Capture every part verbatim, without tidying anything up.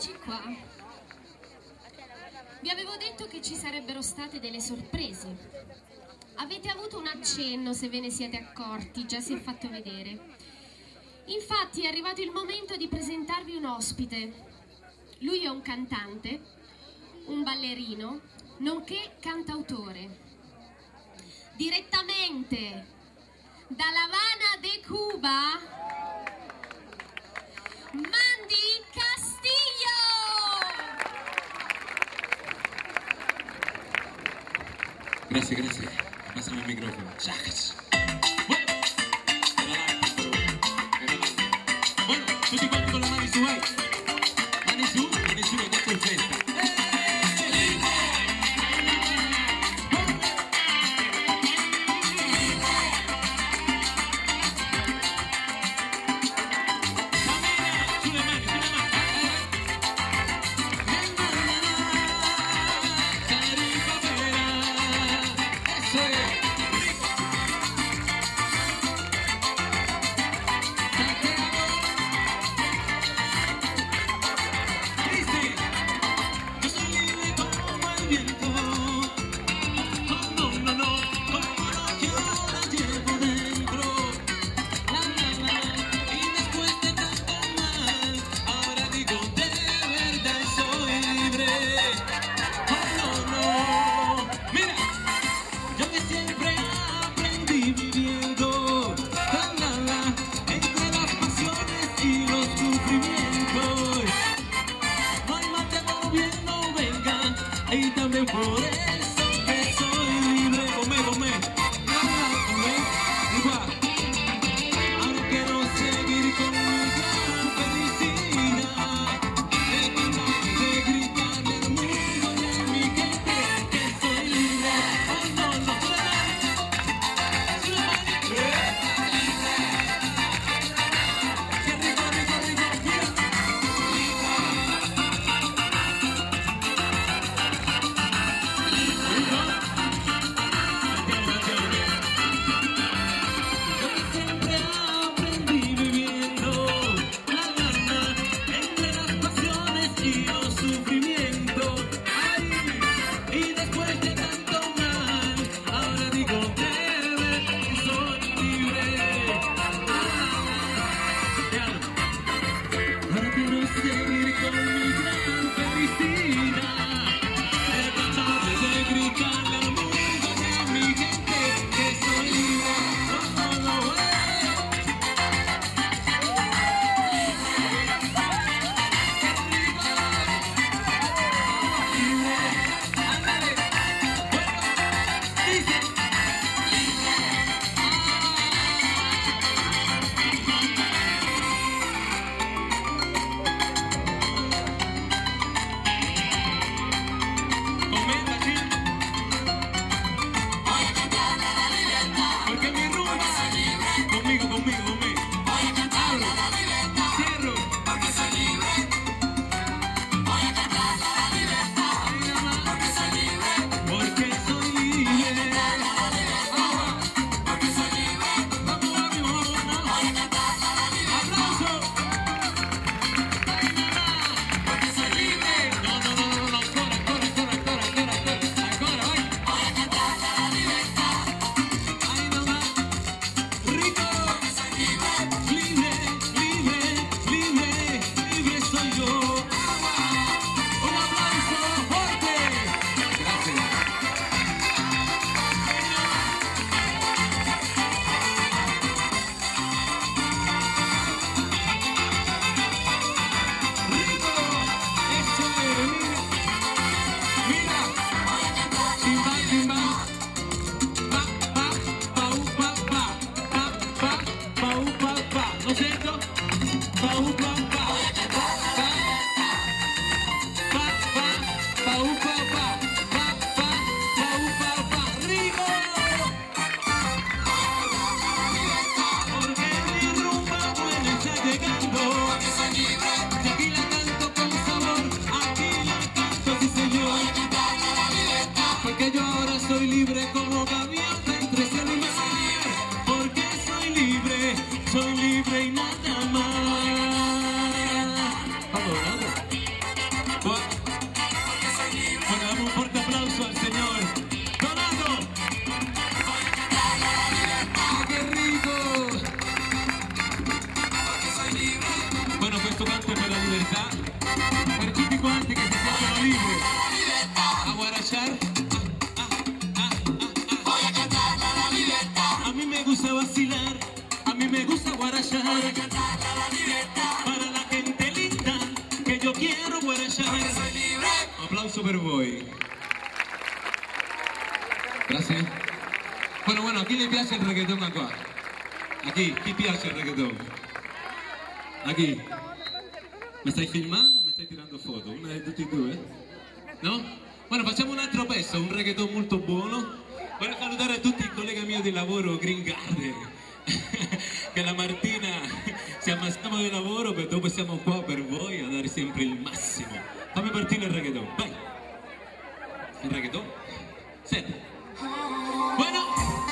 Eccoci qua. Vi avevo detto che ci sarebbero state delle sorprese. Avete avuto un accenno, se ve ne siete accorti, già si è fatto vedere. Infatti è arrivato il momento di presentarvi un ospite. Lui è un cantante, un ballerino, nonché cantautore. Direttamente da La Habana de Cuba, Mandy Castillo! Grazie, grazie. Passami il microfono. Bueno, tutti quanti con le mani su, eh. Mani su, e nessuno ha detto in festa. Y también por eso que soy libre. Come, come, come, igual. Ahora quiero seguir con mi gran felicidad. De cantar, de gritarle al mundo y a mi gente que soy libre. Oh no, no, qué rico, rico, rico, mira. che io quiero guarachar. Un applauso per voi. Grazie. Bueno, bueno, a chi le piace il reggaeton acá? A chi? Chi piace il reggaeton? A chi? Mi stai filmando o mi stai tirando foto? Una di tutti e due? No? Bueno, facciamo un altro pezzo, un reggaeton molto buono. Voglio salutare a tutti i colleghi miei di lavoro, Green Garden, che la mattina ci ammazziamo di lavoro, per dopo siamo qua per voi a dare sempre il massimo. Fammi partire il reggaeton, vai! Il reggaeton? Senti. Bueno!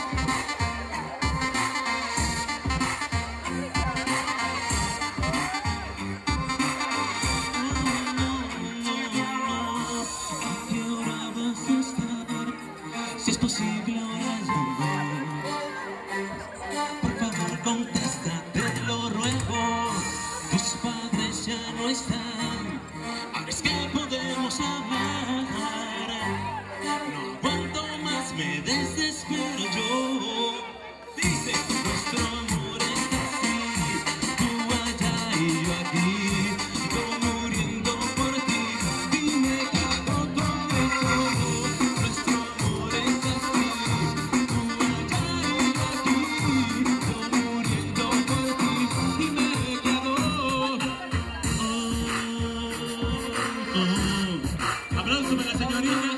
Si es posible ahora volver, por favor contesta, te lo ruego. Tus padres ya no están, ahora es que podemos hablar. No aguanto más, me desespero yo. Dice, nuestro amor es así, tú allá y yo aquí, yo muriendo por ti. Dime qué hago con eso. Nuestro amor es así, tú allá y yo aquí, yo muriendo por ti. Dime qué hago. Oh, oh. Aplauso para la señorita.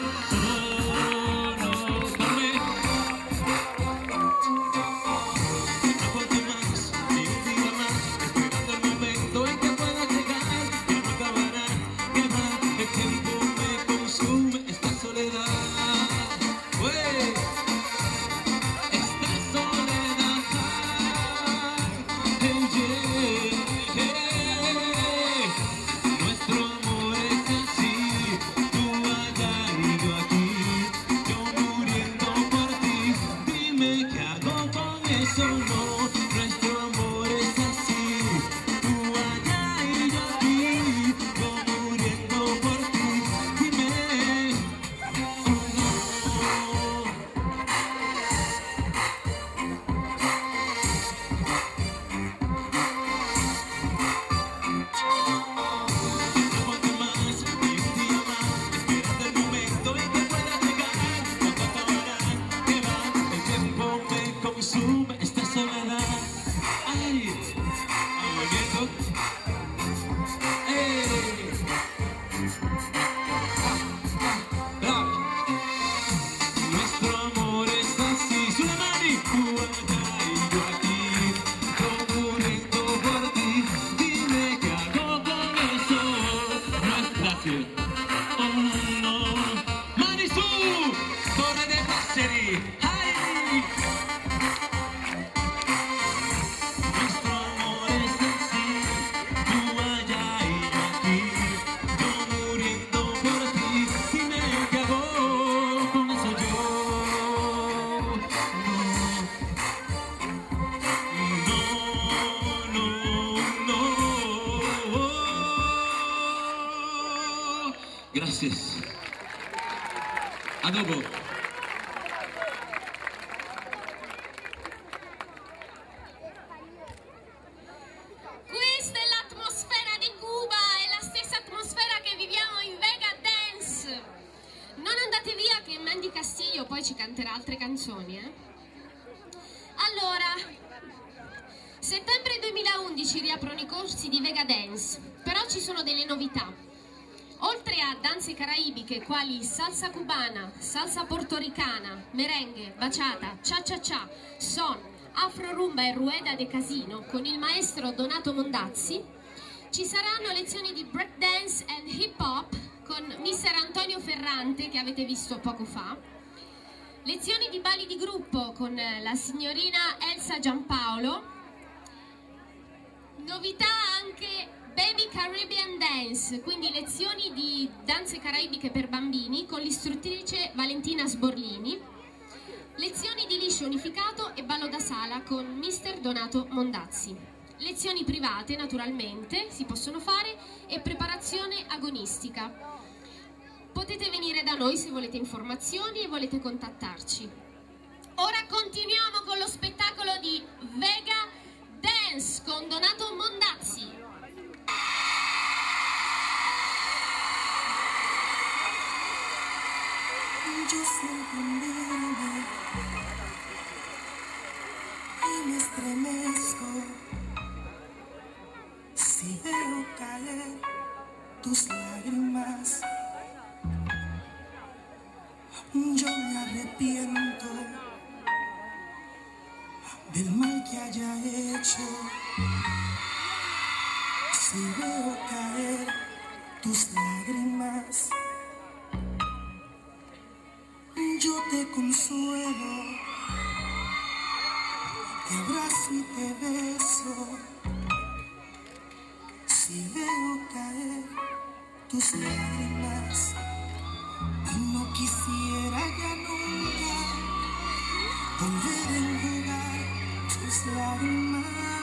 Gracias. A dopo. Questa è l'atmosfera di Cuba, è la stessa atmosfera che viviamo in Vega Dance. Non andate via che Mandy Castillo poi ci canterà altre canzoni, eh? Allora, settembre duemilaundici riaprono i corsi di Vega Dance, però ci sono delle novità. Oltre a danze caraibiche quali salsa cubana, salsa portoricana, merengue, bachata, cha-cha-cha, son, afro rumba e rueda de casino con il maestro Donato Mondazzi, ci saranno lezioni di breakdance and hip hop con mister Antonio Ferrante che avete visto poco fa, lezioni di balli di gruppo con la signorina Elsa Giampaolo, novità anche Baby Caribbean Dance, quindi lezioni di danze caraibiche per bambini con l'istruttrice Valentina Sborlini, lezioni di liscio unificato e ballo da sala con mister Donato Mondazzi, lezioni private naturalmente si possono fare e preparazione agonistica. Potete venire da noi se volete informazioni e volete contattarci. Ora continuiamo con lo spettacolo di Vega Dance con Donato Mondazzi. yo siento hundirme y me estremezco si veo caer tus lágrimas. Yo me arrepiento del mal que haya hecho si veo caer tus lágrimas. Yo te consuelo, te abrazo y te beso si veo caer tus lágrimas. Y no quisiera ya nunca volver a enjugar tus lágrimas.